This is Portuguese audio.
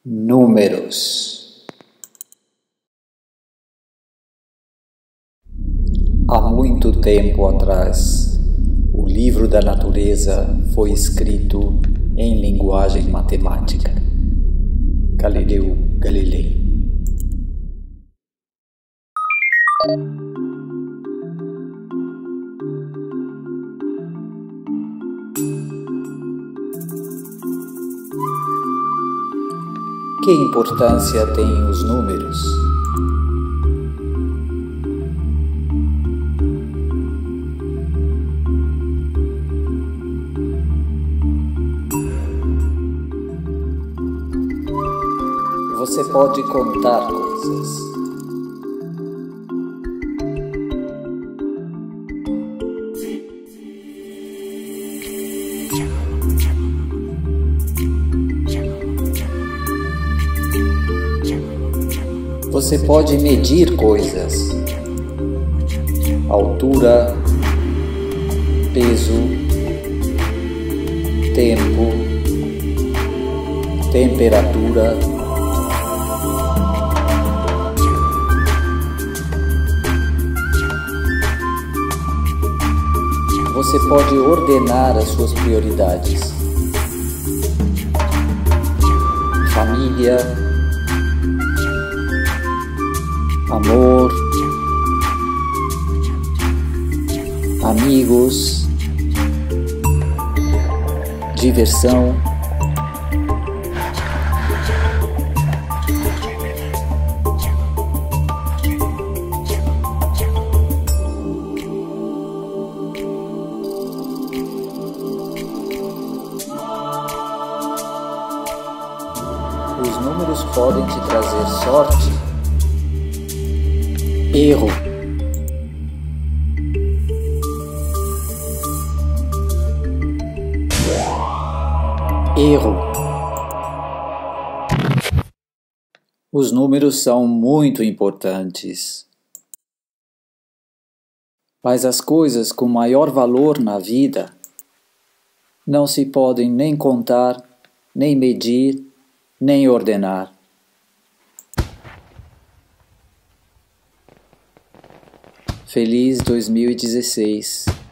Números. Há muito tempo atrás, o livro da natureza foi escrito em linguagem matemática. Galileu Galilei. Que importância têm os números? Você pode contar coisas. Você pode medir coisas. Altura, peso, tempo, temperatura. Você pode ordenar as suas prioridades. Família, amor, amigos, diversão. Os números podem te trazer sorte. Erro. Erro. Os números são muito importantes. Mas as coisas com maior valor na vida não se podem nem contar, nem medir, nem ordenar. Feliz 2016.